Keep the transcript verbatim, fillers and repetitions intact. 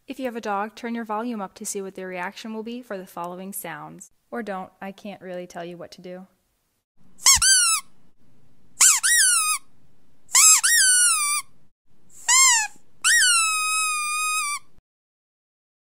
If you have a dog, turn your volume up to see what their reaction will be for the following sounds. Or don't, I can't really tell you what to do.